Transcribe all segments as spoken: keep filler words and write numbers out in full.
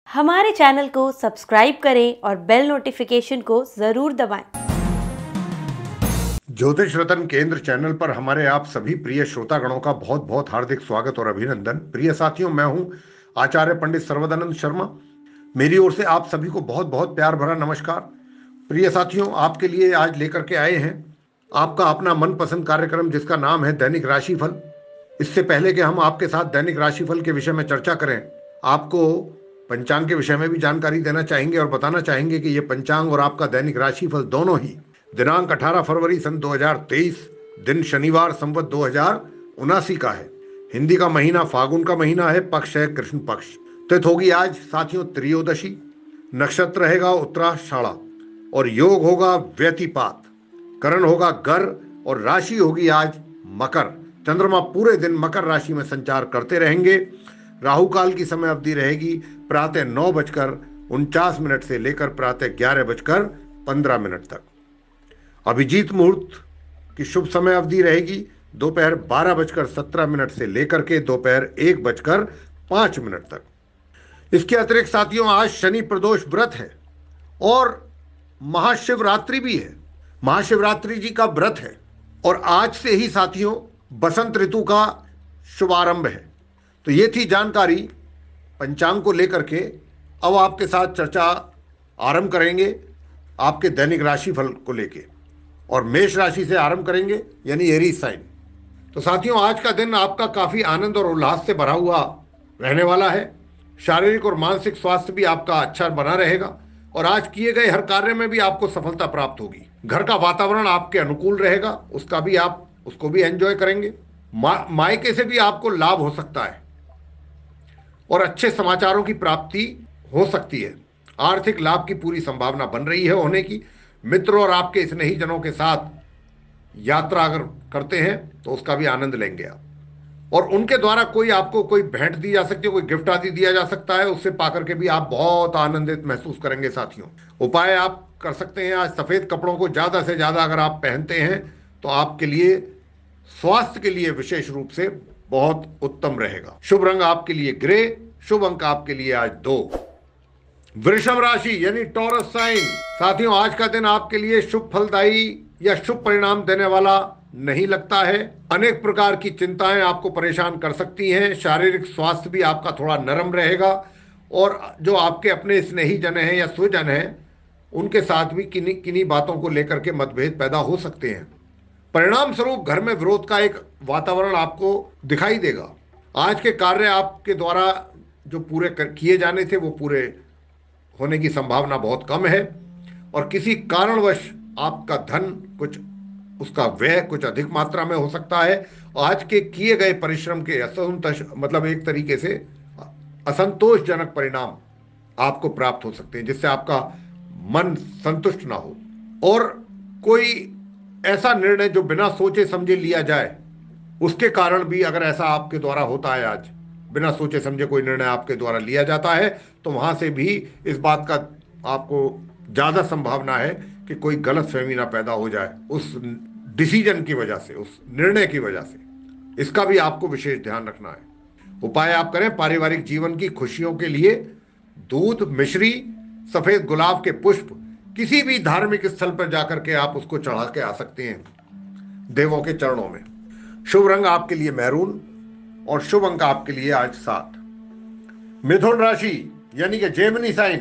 हमारे चैनल को सब्सक्राइब करें और बेल नोटिफिकेशन को जरूर दबाएं। ज्योतिष रत्न केंद्र चैनल पर हमारे आप सभी प्रिय श्रोतागणों का बहुत बहुत हार्दिक स्वागत और अभिनंदन। प्रिय साथियों, मैं हूं आचार्य पंडित सर्वदानंद शर्मा। मेरी ओर से आप सभी को बहुत बहुत प्यार भरा नमस्कार। प्रिय साथियों, आपके लिए आज लेकर के आए हैं आपका अपना मनपसंद कार्यक्रम जिसका नाम है दैनिक राशिफल। इससे पहले कि हम आपके साथ दैनिक राशिफल के विषय में चर्चा करें, आपको पंचांग के विषय में भी जानकारी देना चाहेंगे और बताना चाहेंगे कि ये पंचांग और आपका दैनिक राशिफल दोनों ही दिनांक अठारह फरवरी सन दो हज़ार तेईस, दिन शनिवार, संवत दो हज़ार उनासी का है। हिंदी का महीना फागुन का महीना है, पक्ष है कृष्ण पक्ष। तिथि होगी आज साथियों त्रयोदशी, नक्षत्र रहेगा उत्तराषाढ़ा और योग होगा व्यतिपात, करण होगा गर और राशि होगी आज मकर। चंद्रमा पूरे दिन मकर राशि में संचार करते रहेंगे। राहु काल की समय अवधि रहेगी प्रातः नौ बजकर उनचास मिनट से लेकर प्रातः ग्यारह बजकर पंद्रह मिनट तक। अभिजीत मुहूर्त की शुभ समय अवधि रहेगी दोपहर बारह बजकर सत्रह मिनट से लेकर के दोपहर एक बजकर पांच मिनट तक। इसके अतिरिक्त साथियों आज शनि प्रदोष व्रत है और महाशिवरात्रि भी है। महाशिवरात्रि जी का व्रत है और आज से ही साथियों बसंत ऋतु का शुभारंभ है। तो ये थी जानकारी पंचांग को लेकर के। अब आपके साथ चर्चा आरंभ करेंगे आपके दैनिक राशिफल को लेके और मेष राशि से आरंभ करेंगे, यानी एरीज साइन। तो साथियों आज का दिन आपका काफी आनंद और उल्लास से भरा हुआ रहने वाला है। शारीरिक और मानसिक स्वास्थ्य भी आपका अच्छा बना रहेगा और आज किए गए हर कार्य में भी आपको सफलता प्राप्त होगी। घर का वातावरण आपके अनुकूल रहेगा, उसका भी आप उसको भी एंजॉय करेंगे। मा, मायके से भी आपको लाभ हो सकता है और अच्छे समाचारों की प्राप्ति हो सकती है। आर्थिक लाभ की पूरी संभावना बन रही है होने की। मित्रों और आपके स्नेही जनों के साथ यात्रा अगर करते हैं तो उसका भी आनंद लेंगे आप और उनके द्वारा कोई आपको कोई भेंट दी जा सकती है, कोई गिफ्ट आदि दिया जा सकता है, उससे पाकर के भी आप बहुत आनंदित महसूस करेंगे। साथियों उपाय आप कर सकते हैं, आज सफेद कपड़ों को ज्यादा से ज्यादा अगर आप पहनते हैं तो आपके लिए स्वास्थ्य के लिए विशेष रूप से बहुत उत्तम रहेगा। शुभ रंग आपके लिए ग्रे, शुभ अंक आपके लिए आज दो। वृषभ राशि यानी टॉरस साइन। साथियों आज का दिन आपके लिए शुभ फलदायी या शुभ परिणाम देने वाला नहीं लगता है। अनेक प्रकार की चिंताएं आपको परेशान कर सकती हैं। शारीरिक स्वास्थ्य भी आपका थोड़ा नरम रहेगा और जो आपके अपने स्नेही जन हैं या स्वजन हैं उनके साथ भी किन्हीं किन्हीं बातों को लेकर के मतभेद पैदा हो सकते हैं। परिणाम स्वरूप घर में विरोध का एक वातावरण आपको दिखाई देगा। आज के कार्य आपके द्वारा जो पूरे किए जाने थे वो पूरे होने की संभावना बहुत कम है और किसी कारणवश आपका धन कुछ उसका व्यय कुछ अधिक मात्रा में हो सकता है। आज के किए गए परिश्रम के असंतोष मतलब एक तरीके से असंतोषजनक परिणाम आपको प्राप्त हो सकते हैं जिससे आपका मन संतुष्ट ना हो और कोई ऐसा निर्णय जो बिना सोचे समझे लिया जाए उसके कारण भी अगर ऐसा आपके द्वारा होता है, आज बिना सोचे समझे कोई निर्णय आपके द्वारा लिया जाता है तो वहां से भी इस बात का आपको ज्यादा संभावना है कि कोई गलतफहमी ना पैदा हो जाए उस डिसीजन की वजह से, उस निर्णय की वजह से। इसका भी आपको विशेष ध्यान रखना है। उपाय आप करें पारिवारिक जीवन की खुशियों के लिए दूध, मिश्री, सफेद गुलाब के पुष्प किसी भी धार्मिक स्थल पर जाकर के आप उसको चढ़ा के आ सकते हैं देवों के चरणों में। शुभ रंग आपके लिए मैरून और शुभ अंक आपके लिए आज सात। मिथुन राशि यानी कि जेमिनी साइन।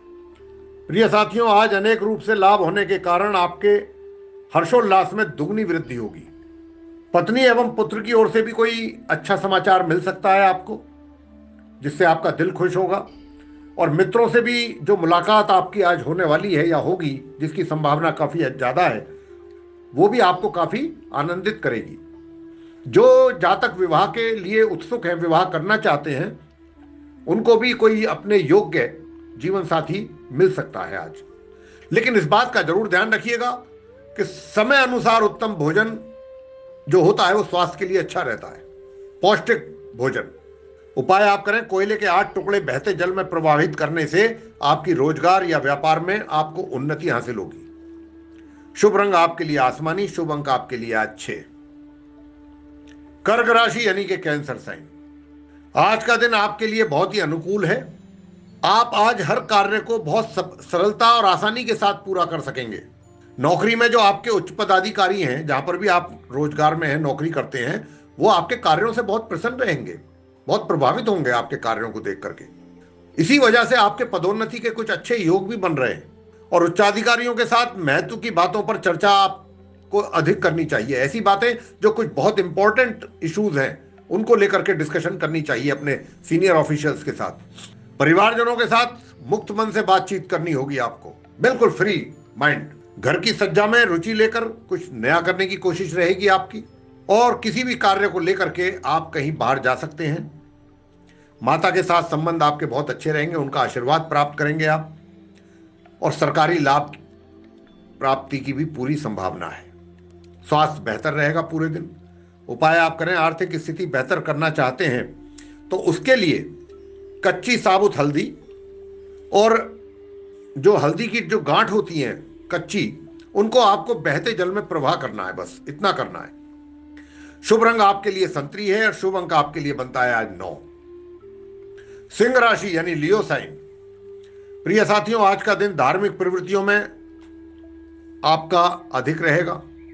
प्रिय साथियों आज अनेक रूप से लाभ होने के कारण आपके हर्षोल्लास में दुगनी वृद्धि होगी। पत्नी एवं पुत्र की ओर से भी कोई अच्छा समाचार मिल सकता है आपको जिससे आपका दिल खुश होगा और मित्रों से भी जो मुलाकात आपकी आज होने वाली है या होगी जिसकी संभावना काफी ज्यादा है वो भी आपको काफी आनंदित करेगी। जो जातक विवाह के लिए उत्सुक हैं, विवाह करना चाहते हैं, उनको भी कोई अपने योग्य जीवन साथी मिल सकता है आज। लेकिन इस बात का जरूर ध्यान रखिएगा कि समय अनुसार उत्तम भोजन जो होता है वो स्वास्थ्य के लिए अच्छा रहता है, पौष्टिक भोजन। उपाय आप करें कोयले के आठ टुकड़े बहते जल में प्रवाहित करने से आपकी रोजगार या व्यापार में आपको उन्नति हासिल होगी। शुभ रंग आपके लिए आसमानी, शुभ अंक आपके लिए आज छह। कर्क राशि यानी कि कैंसर साइन। आज का दिन आपके लिए बहुत ही अनुकूल है। आप आज हर कार्य को बहुत सरलता और आसानी के साथ पूरा कर सकेंगे। नौकरी में जो आपके उच्च पदाधिकारी हैं, जहां पर भी आप रोजगार में हैं, नौकरी करते हैं, वो आपके कार्यों से बहुत प्रसन्न रहेंगे, बहुत प्रभावित होंगे आपके कार्यों को देख करके। इसी वजह से आपके पदोन्नति के कुछ अच्छे योग भी बन रहे हैं। और उच्चाधिकारियों के साथ महत्व की बातों पर चर्चा आपको अधिक करनी चाहिए। ऐसी बातें जो कुछ बहुत इंपॉर्टेंट इश्यूज हैं उनको लेकर के डिस्कशन करनी चाहिए अपने सीनियर ऑफिशियल्स के साथ। परिवारजनों के साथ मुक्त मन से बातचीत करनी होगी आपको, बिल्कुल फ्री माइंड। घर की सज्जा में रुचि लेकर कुछ नया करने की कोशिश रहेगी आपकी। और किसी भी कार्य को लेकर के आप कहीं बाहर जा सकते हैं। माता के साथ संबंध आपके बहुत अच्छे रहेंगे, उनका आशीर्वाद प्राप्त करेंगे आप। और सरकारी लाभ प्राप्ति की भी पूरी संभावना है। स्वास्थ्य बेहतर रहेगा पूरे दिन। उपाय आप करें, आर्थिक स्थिति बेहतर करना चाहते हैं तो उसके लिए कच्ची साबुत हल्दी और जो हल्दी की जो गांठ होती हैं कच्ची, उनको आपको बहते जल में प्रवाह करना है, बस इतना करना है। शुभ रंग आपके लिए संतरी है और शुभ अंक आपके लिए बनता है आज नौ। सिंह राशि यानी लियो साइन। प्रिय साथियों, आज का दिन धार्मिक प्रवृत्तियों में आपका अधिक रहेगा,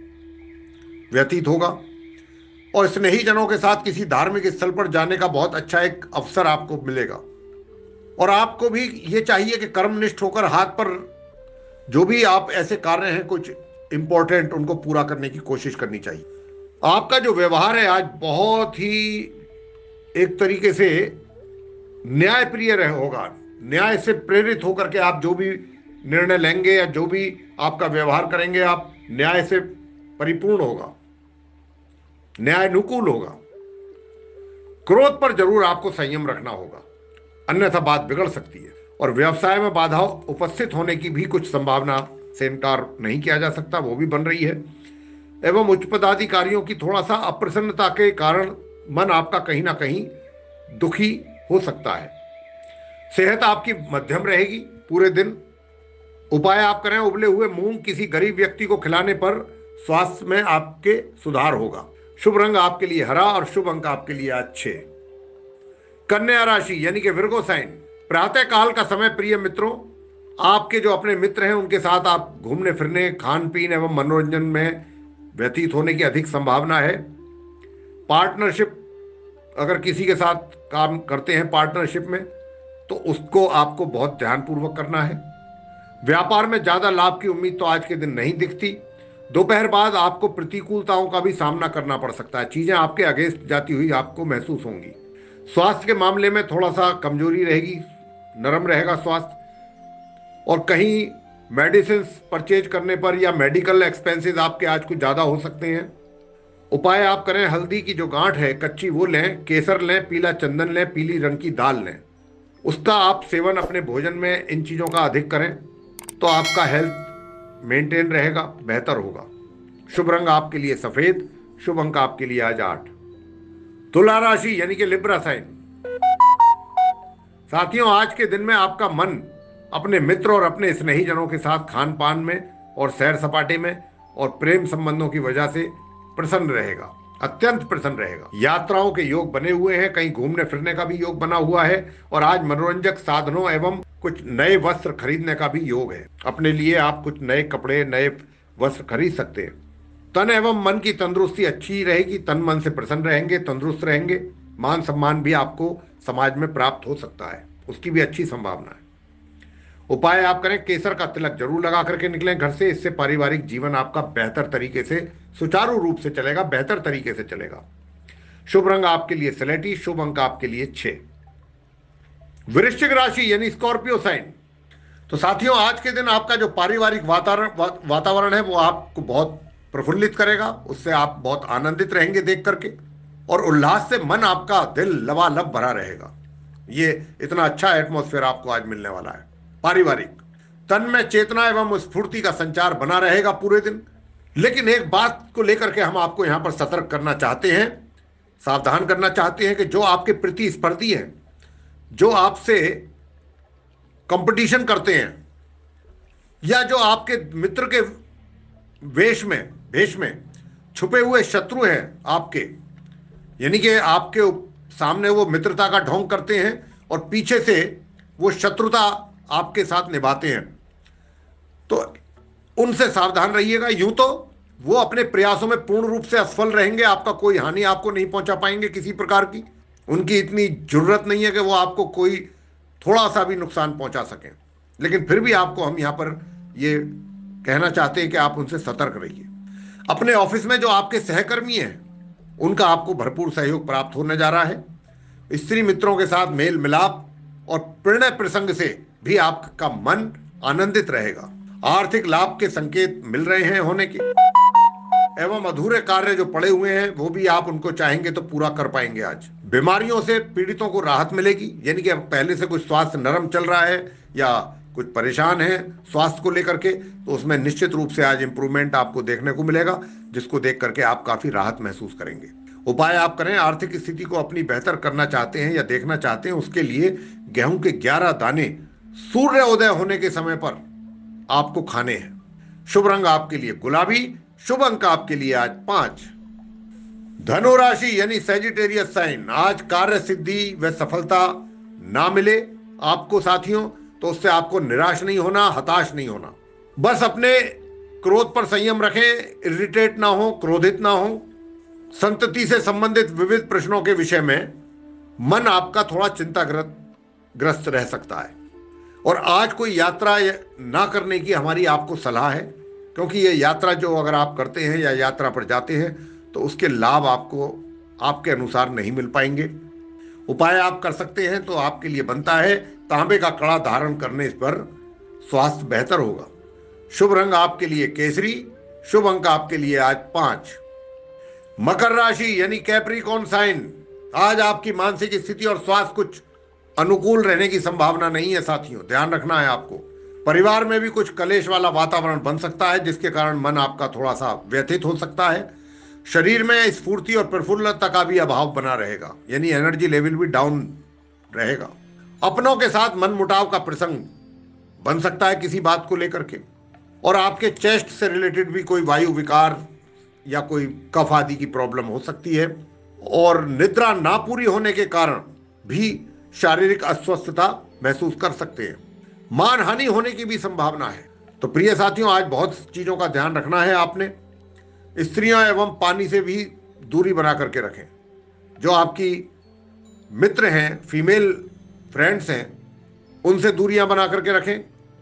व्यतीत होगा। और स्नेही जनों के साथ किसी धार्मिक स्थल पर जाने का बहुत अच्छा एक अवसर आपको मिलेगा। और आपको भी ये चाहिए कि कर्मनिष्ठ होकर हाथ पर जो भी आप ऐसे कार्य हैं कुछ इंपॉर्टेंट, उनको पूरा करने की कोशिश करनी चाहिए। आपका जो व्यवहार है आज बहुत ही एक तरीके से न्यायप्रिय रह होगा। न्याय से प्रेरित होकर के आप जो भी निर्णय लेंगे या जो भी आपका व्यवहार करेंगे, आप न्याय से परिपूर्ण होगा, न्यायानुकूल होगा। क्रोध पर जरूर आपको संयम रखना होगा, अन्यथा बात बिगड़ सकती है। और व्यवसाय में बाधा उपस्थित होने की भी कुछ संभावना से इनकार नहीं किया जा सकता, वो भी बन रही है। एवं उच्च पदाधिकारियों की थोड़ा सा अप्रसन्नता के कारण मन आपका कहीं ना कहीं दुखी हो सकता है। सेहत आपकी मध्यम रहेगी पूरे दिन। उपाय आप करें, उबले हुए मूंग किसी गरीब व्यक्ति को खिलाने पर स्वास्थ्य में आपके सुधार होगा। शुभ रंग आपके लिए हरा और शुभ अंक आपके लिए अच्छे। कन्या राशि यानी कि विर्गो साइन। प्रातः काल का समय प्रिय मित्रों, आपके जो अपने मित्र हैं उनके साथ आप घूमने फिरने, खान पीन एवं मनोरंजन में व्यतीत होने की अधिक संभावना है। पार्टनरशिप, अगर किसी के साथ काम करते हैं पार्टनरशिप में, तो उसको आपको बहुत ध्यानपूर्वक करना है। व्यापार में ज्यादा लाभ की उम्मीद तो आज के दिन नहीं दिखती। दोपहर बाद आपको प्रतिकूलताओं का भी सामना करना पड़ सकता है, चीजें आपके अगेंस्ट जाती हुई आपको महसूस होंगी। स्वास्थ्य के मामले में थोड़ा सा कमजोरी रहेगी, नरम रहेगा स्वास्थ्य। और कहीं मेडिसिन परचेज करने पर या मेडिकल एक्सपेंसेस आपके आज कुछ ज्यादा हो सकते हैं। उपाय आप करें, हल्दी की जो गांठ है कच्ची वो लें, केसर लें, पीला चंदन लें, पीली रंग की दाल लें। उसका आप सेवन अपने भोजन में इन चीजों का अधिक करें तो आपका हेल्थ मेंटेन रहेगा, बेहतर होगा। शुभ रंग आपके लिए सफेद, शुभ अंक आपके लिए आज आठ। तुला राशि यानी कि लिब्रा साइन। साथियों, आज के दिन में आपका मन अपने मित्र और अपने स्नेही जनों के साथ खान पान में और सैर सपाटे में और प्रेम संबंधों की वजह से प्रसन्न रहेगा, अत्यंत प्रसन्न रहेगा। यात्राओं के योग बने हुए हैं, कहीं घूमने फिरने का भी योग बना हुआ है। और आज मनोरंजक साधनों एवं कुछ नए वस्त्र खरीदने का भी योग है। अपने लिए आप कुछ नए कपड़े, नए वस्त्र खरीद सकते हैं। तन एवं मन की तंदुरुस्ती अच्छी रहेगी, तन मन से प्रसन्न रहेंगे, तंदुरुस्त रहेंगे। मान सम्मान भी आपको समाज में प्राप्त हो सकता है, उसकी भी अच्छी संभावना है। उपाय आप करें, केसर का तिलक जरूर लगा करके निकलें घर से। इससे पारिवारिक जीवन आपका बेहतर तरीके से, सुचारू रूप से चलेगा, बेहतर तरीके से चलेगा। शुभ रंग आपके लिए स्लेटी, शुभ अंक आपके लिए छह। वृश्चिक राशि यानी स्कॉर्पियो साइन। तो साथियों, आज के दिन आपका जो पारिवारिक वातावरण वातावरण है वो आपको बहुत प्रफुल्लित करेगा, उससे आप बहुत आनंदित रहेंगे देख करके। और उल्लास से मन आपका दिल लबालब भरा रहेगा। ये इतना अच्छा एटमॉस्फेयर आपको आज मिलने वाला है। पारिवारिक तन में चेतना एवं स्फूर्ति का संचार बना रहेगा पूरे दिन। लेकिन एक बात को लेकर के हम आपको यहां पर सतर्क करना चाहते हैं, सावधान करना चाहते हैं कि जो आपके प्रतिस्पर्धी हैं, जो आपसे कंपटीशन करते हैं, या जो आपके मित्र के वेश में भेष में छुपे हुए शत्रु हैं आपके, यानी कि आपके सामने वो मित्रता का ढोंग करते हैं और पीछे से वो शत्रुता आपके साथ निभाते हैं, तो उनसे सावधान रहिएगा। यूं तो वो अपने प्रयासों में पूर्ण रूप से असफल रहेंगे, आपका कोई हानि आपको नहीं पहुंचा पाएंगे किसी प्रकार की। उनकी इतनी जरूरत नहीं है कि वो आपको कोई थोड़ा सा भी नुकसान पहुंचा सकें, लेकिन फिर भी आपको हम यहां पर ये कहना चाहते हैं कि आप उनसे सतर्क रहिए। अपने ऑफिस में जो आपके सहकर्मी हैं उनका आपको भरपूर सहयोग प्राप्त होने जा रहा है। स्त्री मित्रों के साथ मेल मिलाप और प्रणय प्रसंग से भी आपका मन आनंदित रहेगा। आर्थिक लाभ के संकेत मिल रहे हैं होने के, एवं अधूरे कार्य जो पड़े हुए हैं वो भी आप उनको चाहेंगे तो पूरा कर पाएंगे। आज बीमारियों से पीड़ितों को राहत मिलेगी, यानी कि अब पहले से कुछ स्वास्थ्य नरम चल रहा है या कुछ परेशान है स्वास्थ्य को लेकर के, तो उसमें निश्चित रूप से आज इंप्रूवमेंट आपको देखने को मिलेगा, जिसको देख करके आप काफी राहत महसूस करेंगे। उपाय आप करें, आर्थिक स्थिति को अपनी बेहतर करना चाहते हैं या देखना चाहते हैं, उसके लिए गेहूं के ग्यारह दाने सूर्य उदय होने के समय पर आपको खाने हैं। शुभ रंग आपके लिए गुलाबी, शुभ अंक आपके लिए आज पांच। धनु राशि यानी सैजिटेरियस साइन, आज कार्य सिद्धि व सफलता ना मिले आपको साथियों, तो उससे आपको निराश नहीं होना, हताश नहीं होना। बस अपने क्रोध पर संयम रखें, इरिटेट ना हो, क्रोधित ना हो। संतति से संबंधित विविध प्रश्नों के विषय में मन आपका थोड़ा चिंताग्रस्त ग्रस्त रह सकता है, और आज कोई यात्रा ना करने की हमारी आपको सलाह है, क्योंकि ये यात्रा जो अगर आप करते हैं या यात्रा पर जाते हैं तो उसके लाभ आपको आपके अनुसार नहीं मिल पाएंगे। उपाय आप कर सकते हैं तो आपके लिए बनता है तांबे का कड़ा धारण करने पर स्वास्थ्य बेहतर होगा। शुभ रंग आपके लिए केसरी, शुभ अंक आपके लिए आज पांच। मकर राशि यानी कैप्रिकॉर्न साइन, आज आपकी मानसिक स्थिति और स्वास्थ्य कुछ अनुकूल रहने की संभावना नहीं है साथियों, ध्यान रखना है आपको। परिवार में भी कुछ कलेश वाला वातावरण बन सकता है, जिसके कारण मन आपका थोड़ा सा व्यथित हो सकता है। शरीर में स्फूर्ति और प्रफुल्लता का भी अभाव बना रहेगा, यानी एनर्जी लेवल भी डाउन रहेगा। अपनों के साथ मनमुटाव का प्रसंग बन सकता है किसी बात को लेकर के, और आपके चेस्ट से रिलेटेड भी कोई वायु विकार या कोई कफ आदि की प्रॉब्लम हो सकती है, और निद्रा ना पूरी होने के कारण भी शारीरिक अस्वस्थता महसूस कर सकते हैं। मानहानि होने की भी संभावना है। तो प्रिय साथियों, आज बहुत चीजों का ध्यान रखना है आपने। स्त्रियों एवं पानी से भी दूरी बना करके रखें। जो आपकी मित्र हैं, फीमेल फ्रेंड्स हैं, उनसे दूरियां बना करके रखें।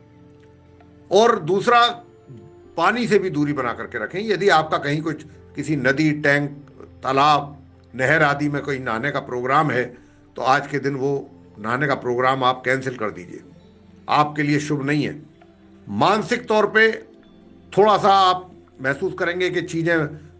और दूसरा, पानी से भी दूरी बना करके रखें। यदि आपका कहीं कुछ किसी नदी, टैंक, तालाब, नहर आदि में कोई नहाने का प्रोग्राम है, तो आज के दिन वो नहाने का प्रोग्राम आप कैंसिल कर दीजिए, आपके लिए शुभ नहीं है। मानसिक तौर पे थोड़ा सा आप महसूस करेंगे कि चीज़ें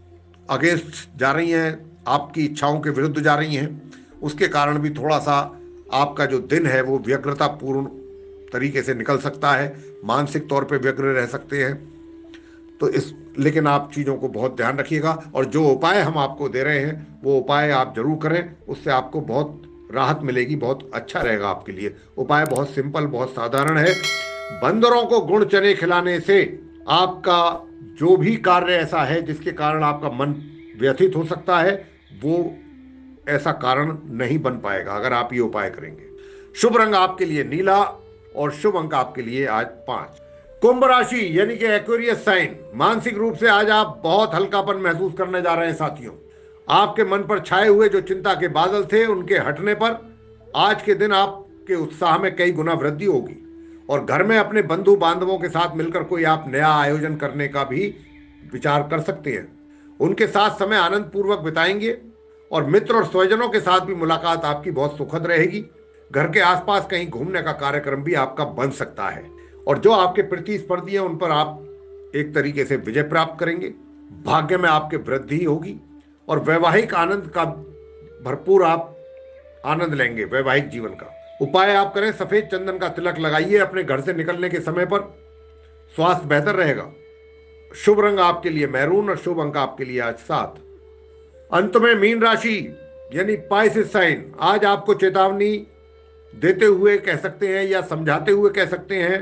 अगेंस्ट जा रही हैं, आपकी इच्छाओं के विरुद्ध जा रही हैं। उसके कारण भी थोड़ा सा आपका जो दिन है वो व्यग्रतापूर्ण तरीके से निकल सकता है, मानसिक तौर पे व्यग्र रह सकते हैं। तो इस लेकिन आप चीज़ों को बहुत ध्यान रखिएगा, और जो उपाय हम आपको दे रहे हैं वो उपाय आप जरूर करें, उससे आपको बहुत राहत मिलेगी, बहुत अच्छा रहेगा आपके लिए। उपाय बहुत सिंपल, बहुत साधारण है। बंदरों को गुड़ चने खिलाने से आपका जो भी कार्य ऐसा है जिसके कारण आपका मन व्यथित हो सकता है, वो ऐसा कारण नहीं बन पाएगा अगर आप ये उपाय करेंगे। शुभ रंग आपके लिए नीला, और शुभ अंक आपके लिए आज पांच। कुंभ राशि यानी कि एक्वेरियस साइन, मानसिक रूप से आज आप बहुत हल्कापन महसूस करने जा रहे हैं साथियों। आपके मन पर छाए हुए जो चिंता के बादल थे, उनके हटने पर आज के दिन आपके उत्साह में कई गुना वृद्धि होगी, और घर में अपने बंधु बांधवों के साथ मिलकर कोई आप नया आयोजन करने का भी विचार कर सकते हैं। उनके साथ समय आनंद पूर्वक बिताएंगे, और मित्र और स्वजनों के साथ भी मुलाकात आपकी बहुत सुखद रहेगी। घर के आसपास कहीं घूमने का कार्यक्रम भी आपका बन सकता है, और जो आपके प्रतिस्पर्धी हैं उन पर आप एक तरीके से विजय प्राप्त करेंगे। भाग्य में आपके वृद्धि होगी, और वैवाहिक आनंद का भरपूर आप आनंद लेंगे वैवाहिक जीवन का। उपाय आप करें, सफेद चंदन का तिलक लगाइए अपने घर से निकलने के समय पर, स्वास्थ्य बेहतर रहेगा। शुभ रंग आपके लिए मैरून, और शुभ अंक आपके लिए आज सात। अंत में मीन राशि यानी पाइसेस साइन, आज आपको चेतावनी देते हुए कह सकते हैं या समझाते हुए कह सकते हैं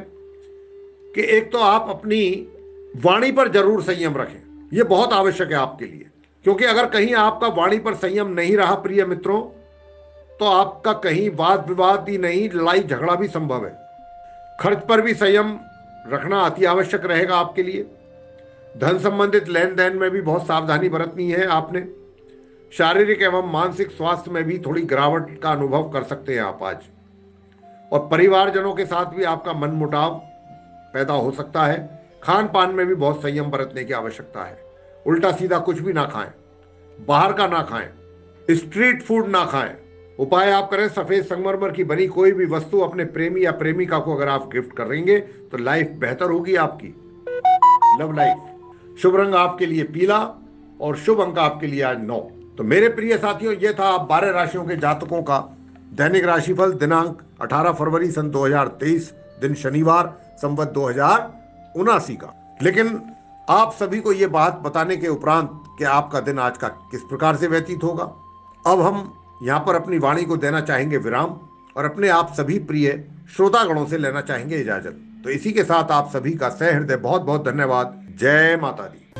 कि एक तो आप अपनी वाणी पर जरूर संयम रखें, यह बहुत आवश्यक है आपके लिए, क्योंकि अगर कहीं आपका वाणी पर संयम नहीं रहा प्रिय मित्रों, तो आपका कहीं वाद विवाद ही नहीं, लड़ाई झगड़ा भी संभव है। खर्च पर भी संयम रखना अति आवश्यक रहेगा आपके लिए। धन संबंधित लेन देन में भी बहुत सावधानी बरतनी है आपने। शारीरिक एवं मानसिक स्वास्थ्य में भी थोड़ी गिरावट का अनुभव कर सकते हैं आप आज। और परिवारजनों के साथ भी आपका मनमुटाव पैदा हो सकता है। खान पान में भी बहुत संयम बरतने की आवश्यकता है। उल्टा सीधा कुछ भी ना खाएं, बाहर का ना खाएं, स्ट्रीट फूड ना खाएं। उपाय आप करें, सफेद संगमरमर की बनी कोई भी वस्तु अपने प्रेमी या प्रेमिका को अगर आप गिफ्ट करेंगे तो लाइफ बेहतर होगी आपकी, लव लाइफ। शुभ रंग आपके लिए पीला और शुभ अंक आपके लिए आज नौ। तो मेरे प्रिय साथियों, ये था बारह राशियों के जातकों का दैनिक राशिफल दिनांक अठारह फरवरी सन दो हज़ार तेईस, दिन शनिवार, संवत दो हज़ार उनासी का। लेकिन आप सभी को यह बात बताने के उपरांत कि आपका दिन आज का किस प्रकार से व्यतीत होगा, अब हम यहां पर अपनी वाणी को देना चाहेंगे विराम और अपने आप सभी प्रिय श्रोतागणों से लेना चाहेंगे इजाजत। तो इसी के साथ आप सभी का सहृदय बहुत बहुत धन्यवाद। जय माता दी।